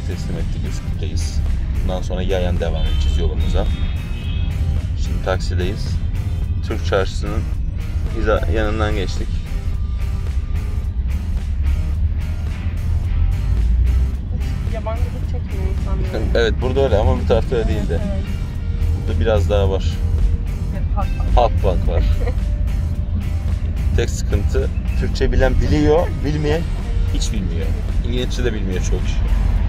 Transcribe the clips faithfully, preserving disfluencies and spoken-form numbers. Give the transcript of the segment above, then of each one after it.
teslim ettik. Üsküp'teyiz. Bundan sonra yayan devam edeceğiz yolumuza. Şimdi taksideyiz. Türk Çarşısı'nın yanından geçtik. Yabancılık çekmiyor insanlar. Evet, burada öyle ama bu tarafta öyle değildi. Evet. Burada biraz daha var. Halkbank var. Tek sıkıntı, Türkçe bilen biliyor, bilmeyen hiç bilmiyor. İngilizce de bilmiyor çok kişi.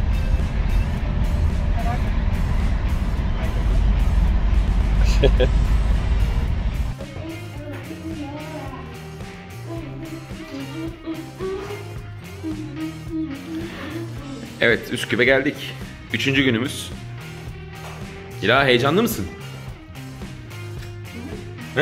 Evet, Üsküp'e geldik. Üçüncü günümüz. Dila, heyecanlı mısın? Çok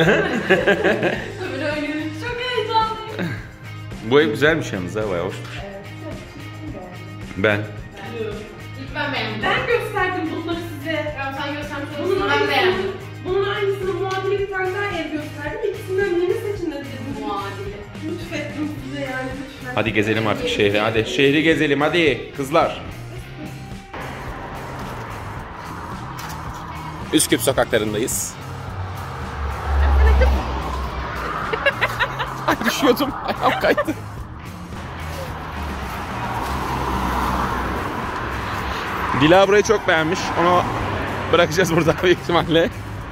heyecanlıyım. Bu ev güzelmiş yalnız ha, bayağı hoşmuş. Ben. İlk ben beğendim. Ben gösterdim bunları size. Tamam, sen göstermiş Bunun olursun. Ben aynısını, beğendim. bunun aynısını muadili bir tane daha ev gösterdim. İkisinden birini seçin dedim. Muadili. Lütfettim size yani, lütfen. Hadi gezelim artık şehri, hadi. Şehri gezelim, hadi kızlar. Üsküp sokaklarındayız. Ay, düşüyordum, ayağım kaydı. Dila burayı çok beğenmiş, onu bırakacağız burada büyük ihtimalle.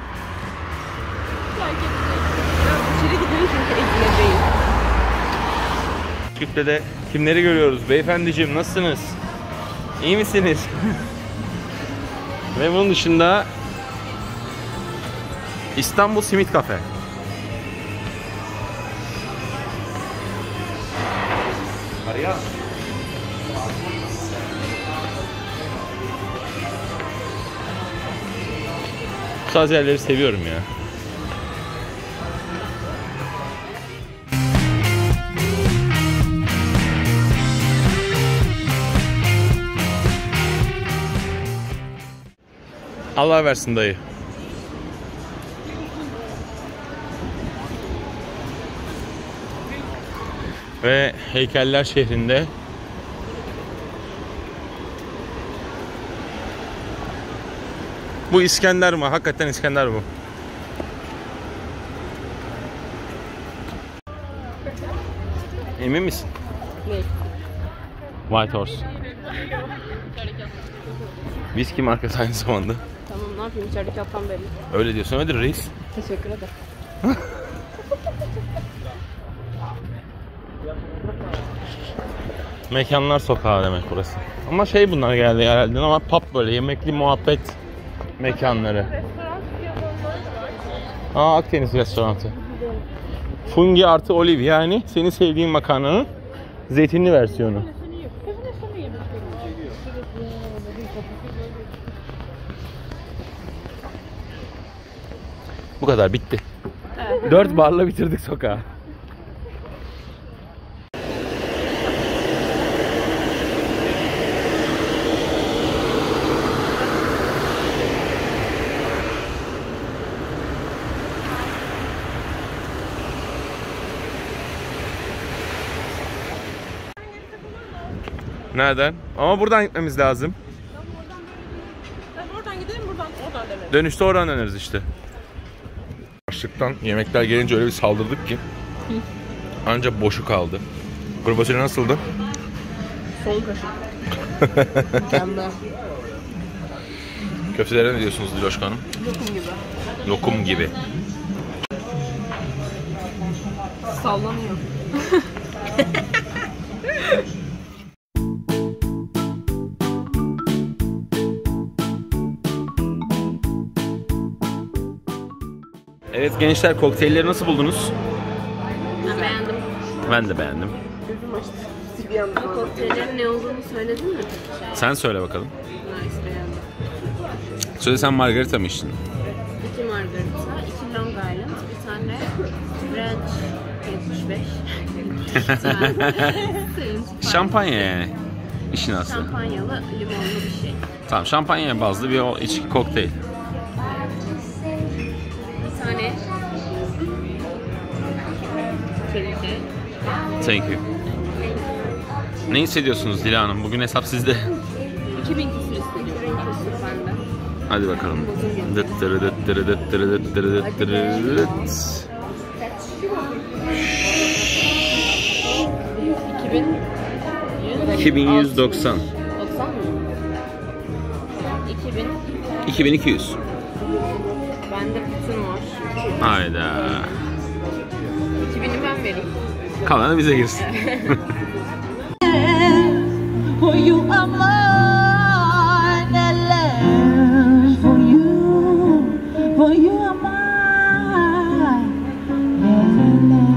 İçeri gidelim çünkü eğleneceğim. Üsküp'te de kimleri görüyoruz? Beyefendiciğim, nasılsınız? İyi misiniz? Ve bunun dışında İstanbul Simit Kafe. Araya. Bu tarz yerleri seviyorum ya. Allah versin dayı. Ve Heykeller şehrinde bu İskender mi? Hakikaten İskender bu. Emin misin? Ne? White Horse. Viski markası aynı zamanda. Tamam, ne yapayım, içerideki attan belli. Öyle diyorsun, öyledir reis. Teşekkür ederim. Mekanlar sokağı demek burası. Ama şey, bunlar geldi herhalde ama pub, böyle yemekli muhabbet mekanları. Aa, Akdeniz restoranı. Fungi artı olive, yani senin sevdiğin makarnanın zeytinli versiyonu. Bu kadar, bitti. Evet. Dört barla bitirdik sokağı. Nereden? Ama buradan gitmemiz lazım. Ben oradan gidelim, buradan oradan demek. Dönüşte oradan döneriz işte. Açlıktan yemekler gelince öyle bir saldırdık ki ancak boşu kaldı. Kuru fasulye nasıldı? Son kaşık. Mükemmel. Köftelere ne diyorsunuz Diloşka Hanım? Lokum gibi. Lokum gibi. Sallanıyor. Evet gençler, kokteylleri nasıl buldunuz? Ben beğendim. Ben de beğendim. Gözüm açtı. Bir anda. Kokteyllerin ne olduğunu söyledin mi? Sen söyle bakalım. Nice, beğendim. Söyle, sen margarita mı içtin? İki margarita, iki Long Island, bir tane French yetmiş beş. Şampanya yani. İşin aslı. Şampanyalı, limonlu bir şey. Tamam, şampanya bazlı bir o içki kokteyl. Bir tane kelike. Thank you. Ne hissediyorsunuz Dila Hanım? Bugün hesap sizde. iki bin küsur hissediyorum. Ben de. Hadi bakalım. Dıt dırı dıt dırı dıt dırı dıt dırı dıt dırı dıt. iki bin yüz doksan. doksan mı? iki bin. iki bin iki yüz. Bende bütün var. Hayda. iki bini ben vereyim. Kalanı bize girsin. For you are mine, and love for you, for you are mine, and love.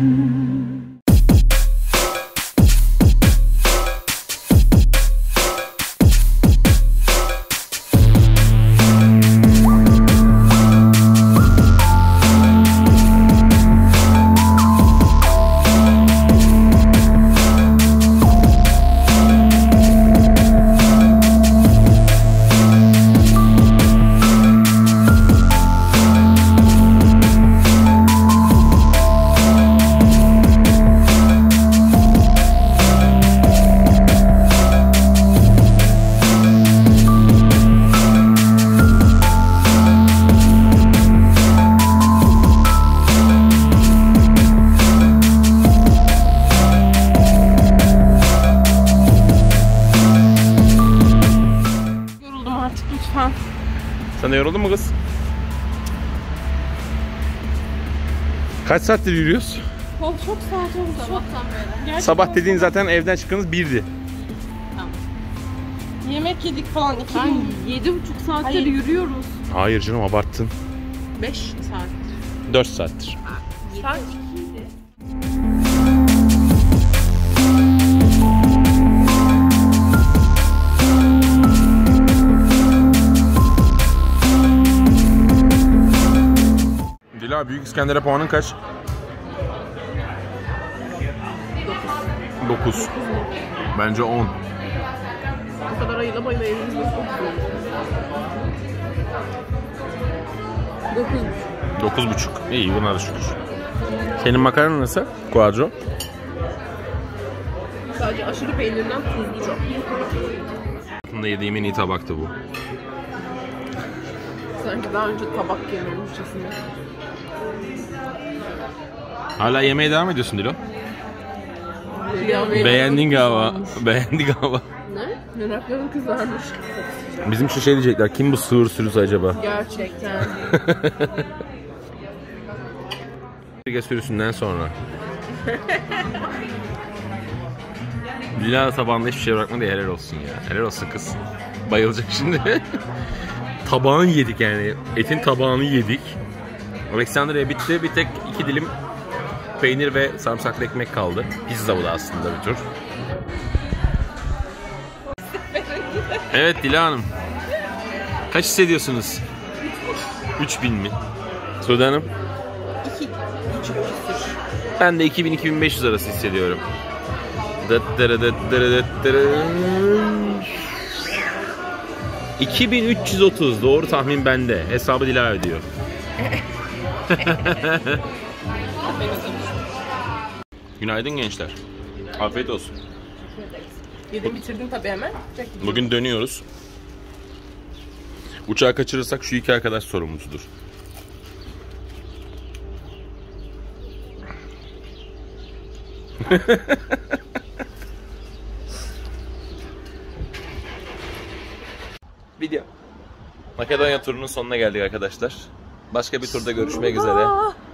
Sen de yoruldun mu kız? Kaç saattir yürüyoruz? Oh, çok saat oldu. Sabahtan beri. Gerçekten Sabah dediğin zaten evden çıktığınız birdi. yemek yedik falan. iki Ben bin. yedi buçuk saattir Hayır. yürüyoruz. Hayır canım, abarttın. beş saattir. dört saattir. Saat Dila, Büyük İskender'e puanın kaç? dokuz. Bence on. O kadar ayıla bayıla evimizde çok güzel. dokuz buçuk. dokuz buçuk. İyi, buna da şükür. Senin makarna nasıl? Quadro. Sadece aşırı peynirden tuzlu çok. Hayatımda yediğim en iyi tabaktı bu. Sanki daha önce tabak yememişçesine. Hala yemeye devam ediyorsun Dilo. Ya Beğendin galiba. Beğendin galiba. Ne? Yanakların kızarmış. Bizim şu şey diyecekler. Kim bu sığır sürüsü acaba? Gerçekten. Süpürge sürüsünden sonra. Dila tabağında hiçbir şey bırakmadı ya, helal olsun ya. Helal olsun kız. Bayılacak şimdi. Tabağını yedik yani. Etin tabağını yedik. Alexandria bitti. Bir tek iki dilim peynir ve sarımsaklı ekmek kaldı. Pizza bu da aslında bir tür. Evet Dila Hanım. Kaç hissediyorsunuz? üç bin mi? Sude Hanım? İki buçuk küsür. Ben de iki bin iki bin beş yüz arası hissediyorum. Dıt dırı dıt dırı dıt dırı. iki bin üç yüz otuz, doğru tahmin bende. Hesabı Dila ödüyor. Günaydın gençler. Afiyet olsun. yedim bitirdim tabii hemen. Bugün dönüyoruz. Uçağı kaçırırsak şu iki arkadaş sorumlusudur. Video. Makedonya turunun sonuna geldik arkadaşlar. Başka bir turda görüşmek üzere.